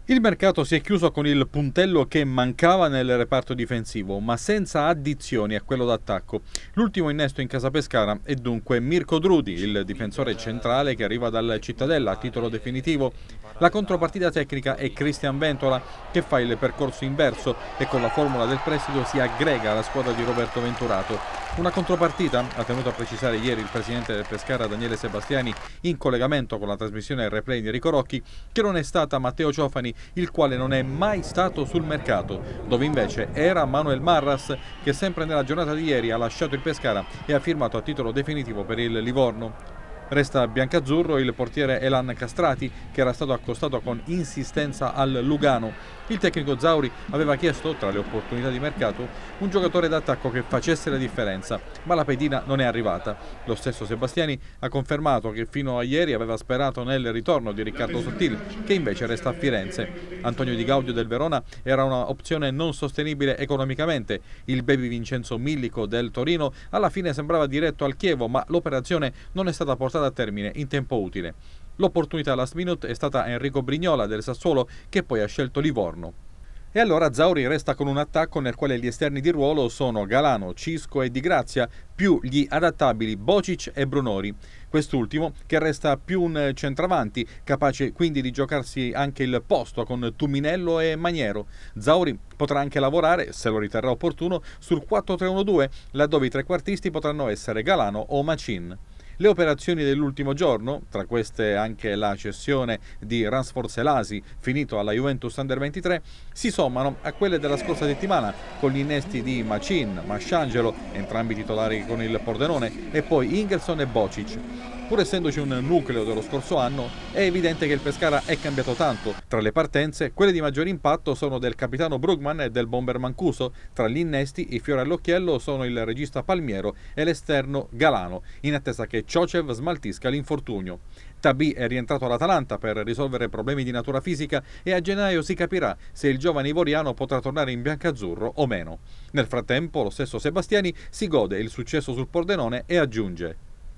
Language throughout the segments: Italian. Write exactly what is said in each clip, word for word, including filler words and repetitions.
Il mercato si è chiuso con il puntello che mancava nel reparto difensivo, ma senza addizioni a quello d'attacco. L'ultimo innesto in casa Pescara è dunque Mirko Drudi, il difensore centrale che arriva dal Cittadella a titolo definitivo. La contropartita tecnica è Cristian Ventola, che fa il percorso inverso e con la formula del prestito si aggrega alla squadra di Roberto Venturato. Una contropartita, ha tenuto a precisare ieri il presidente del Pescara Daniele Sebastiani in collegamento con la trasmissione replay di Enrico Rocchi, che non è stata Matteo Ciofani, il quale non è mai stato sul mercato, dove invece era Manuel Marras, che sempre nella giornata di ieri ha lasciato il Pescara e ha firmato a titolo definitivo per il Livorno. Resta biancazzurro il portiere Elan Castrati, che era stato accostato con insistenza al Lugano. Il tecnico Zauri aveva chiesto, tra le opportunità di mercato, un giocatore d'attacco che facesse la differenza, ma la pedina non è arrivata. Lo stesso Sebastiani ha confermato che fino a ieri aveva sperato nel ritorno di Riccardo Sottil, che invece resta a Firenze. Antonio Di Gaudio del Verona era un'opzione non sostenibile economicamente. Il baby Vincenzo Millico del Torino alla fine sembrava diretto al Chievo, ma l'operazione non è stata portata a termine in tempo utile. L'opportunità last minute è stata Enrico Brignola del Sassuolo, che poi ha scelto Livorno. E allora Zauri resta con un attacco nel quale gli esterni di ruolo sono Galano, Cisco e Di Grazia, più gli adattabili Bocic e Brunori. Quest'ultimo che resta più un centravanti, capace quindi di giocarsi anche il posto con Tuminello e Maniero. Zauri potrà anche lavorare, se lo riterrà opportuno, sul quattro tre uno due, laddove i trequartisti potranno essere Galano o Macin. Le operazioni dell'ultimo giorno, tra queste anche la cessione di Ransford Selasi, finito alla Juventus Under ventitré, si sommano a quelle della scorsa settimana, con gli innesti di Macin, Masciangelo, entrambi titolari con il Pordenone, e poi Ingelson e Bocic. Pur essendoci un nucleo dello scorso anno, è evidente che il Pescara è cambiato tanto. Tra le partenze, quelle di maggior impatto sono del capitano Brugman e del bomber Mancuso. Tra gli innesti, i fiori all'occhiello sono il regista Palmiero e l'esterno Galano, in attesa che Ciocev smaltisca l'infortunio. Tabì è rientrato all'Atalanta per risolvere problemi di natura fisica e a gennaio si capirà se il giovane ivoriano potrà tornare in biancazzurro o meno. Nel frattempo, lo stesso Sebastiani si gode il successo sul Pordenone e aggiunge: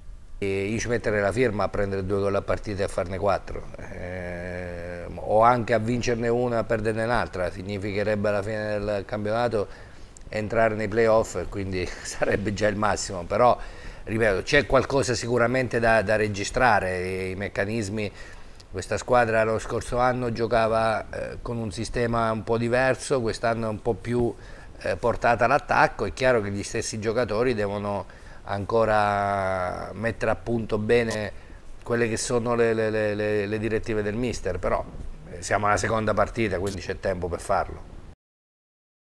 E io ci metterei la firma a prendere due gol a partita e a farne quattro, eh, o anche a vincerne una e a perderne un'altra. Significherebbe alla fine del campionato entrare nei playoff e quindi sarebbe già il massimo. Però, ripeto, c'è qualcosa sicuramente da, da registrare. I meccanismi, questa squadra lo scorso anno giocava eh, con un sistema un po' diverso, quest'anno è un po' più eh, portata all'attacco. È chiaro che gli stessi giocatori devono ancora mettere a punto bene quelle che sono le, le, le, le direttive del mister, però siamo alla seconda partita, quindi c'è tempo per farlo.